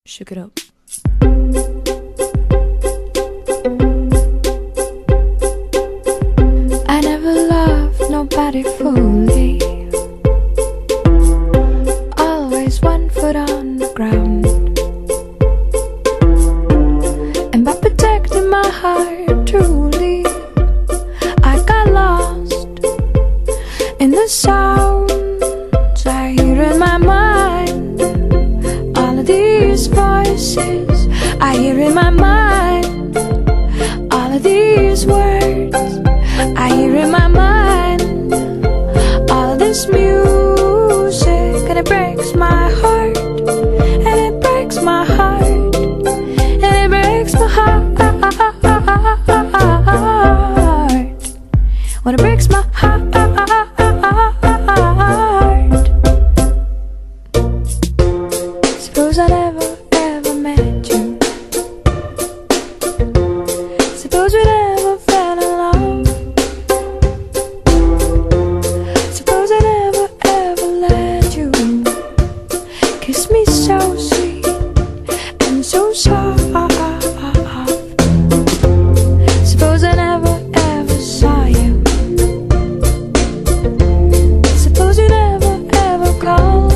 Shook it up. I never loved nobody fully. Always one foot on the ground. And by protecting my heart truly, I got lost in the sounds I hear in my mind. All of these voices I hear in my mind. All of these words I hear in my mind. All of this music, and it breaks my heart. And it breaks my heart. And it breaks my heart. When it breaks my heart. Suppose I never ever met you. Suppose we never fell in love. Suppose I never ever let you kiss me so sweet and so soft. Suppose I never ever saw you. Suppose you never ever called.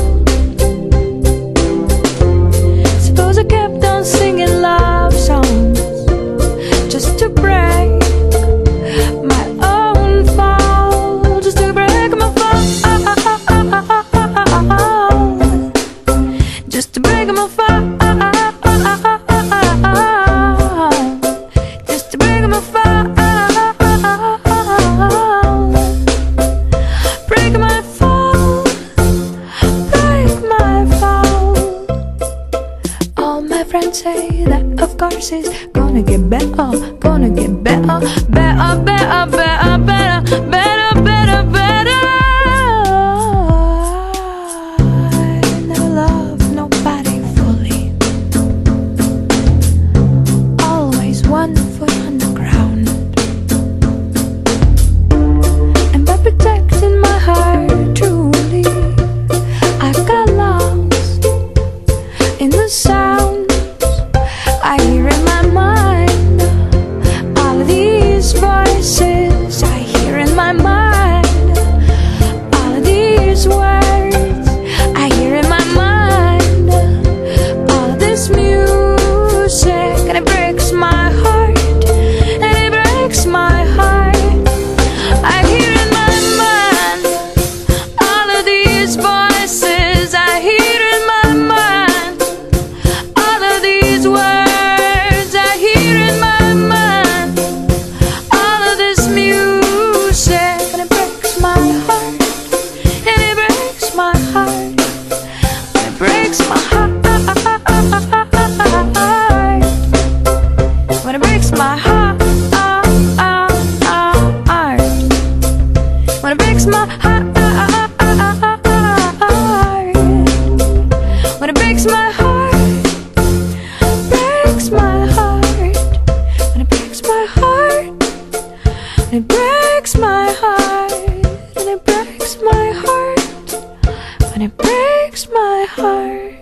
Suppose I kept on singing love songs just to break my own fall, just to break my fall, just to break my fall, just to break my fall, break my fall, break my fall. All my friends say that of course it's gonna get better, gonna get better, better, better, better, better, better, better, better. I never loved nobody fully. Always one foot on the ground. And by protecting my heart truly, I got lost in the sounds I hear in my mind. All of these voices I hear in my mind. All of these words I hear in my mind. All of this music, and it breaks my heart. And it breaks my heart. I hear in my mind. All of these voices I hear in my mind. All of these words I hear in my mind. All of this music, and it breaks my heart. And it breaks my heart. And it breaks my heart. When it breaks my heart. When it breaks my heart. When it breaks my heart. Breaks my heart. When it breaks my heart. It breaks my heart. And it breaks my heart. When it breaks my heart.